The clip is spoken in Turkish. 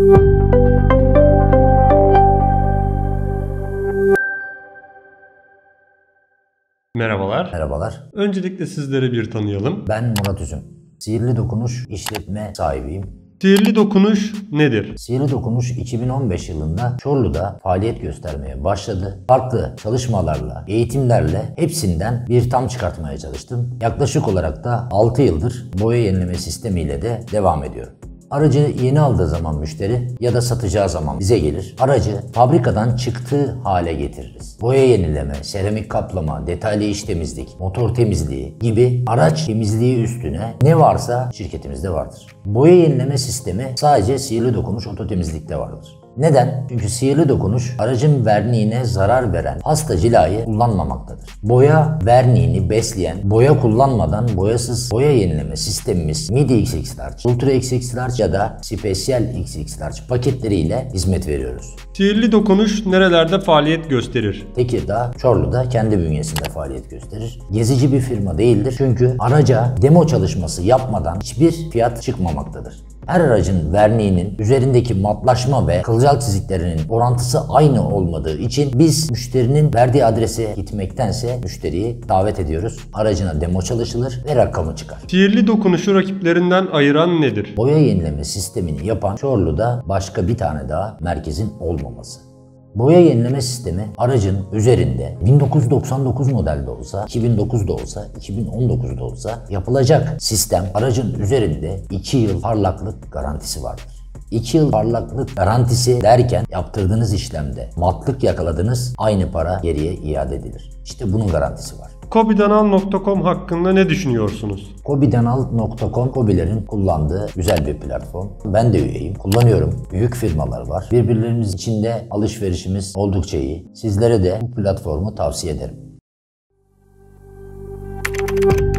Merhabalar. Merhabalar. Öncelikle sizleri bir tanıyalım. Ben Murat Üzüm. Sihirli Dokunuş işletme sahibiyim. Sihirli dokunuş nedir? Sihirli Dokunuş 2015 yılında Çorlu'da faaliyet göstermeye başladı. Farklı çalışmalarla, eğitimlerle hepsinden bir tam çıkartmaya çalıştım. Yaklaşık olarak da 6 yıldır boya yenileme sistemiyle de devam ediyorum. Aracı yeni aldığı zaman müşteri ya da satacağı zaman bize gelir. Aracı fabrikadan çıktığı hale getiririz. Boya yenileme, seramik kaplama, detaylı iç temizlik, motor temizliği gibi araç temizliği üstüne ne varsa şirketimizde vardır. Boya yenileme sistemi sadece Sihirli Dokunuş Oto Temizlik'te vardır. Neden? Çünkü sihirli dokunuş aracın verniğine zarar veren hasta cilayı kullanmamaktadır. Boya verniğini besleyen, boya kullanmadan boyasız boya yenileme sistemimiz Midi XX Large, Ultra XX Large ya da Special XX Large paketleriyle hizmet veriyoruz. Sihirli dokunuş nerelerde faaliyet gösterir? Tekirdağ, Çorlu'da kendi bünyesinde faaliyet gösterir. Gezici bir firma değildir çünkü araca demo çalışması yapmadan hiçbir fiyat çıkmamaktadır. Her aracın verniğinin üzerindeki matlaşma ve kılcal çiziklerinin orantısı aynı olmadığı için biz müşterinin verdiği adrese gitmektense müşteriyi davet ediyoruz. Aracına demo çalışılır ve rakamı çıkar. Sihirli dokunuşu rakiplerinden ayıran nedir? Boya yenileme sistemini yapan Çorlu'da başka bir tane daha merkezin olmaması. Boya yenileme sistemi aracın üzerinde 1999 modelde olsa, 2009'da olsa, 2019'da olsa yapılacak sistem aracın üzerinde 2 yıl parlaklık garantisi vardır. 2 yıl parlaklık garantisi derken yaptırdığınız işlemde matlık yakaladınız, aynı para geriye iade edilir. İşte bunun garantisi var. Kobidanal.com hakkında ne düşünüyorsunuz? Kobidanal.com Kobilerin kullandığı güzel bir platform. Ben de üyeyim. Kullanıyorum. Büyük firmalar var. Birbirlerimiz içinde alışverişimiz oldukça iyi. Sizlere de bu platformu tavsiye ederim.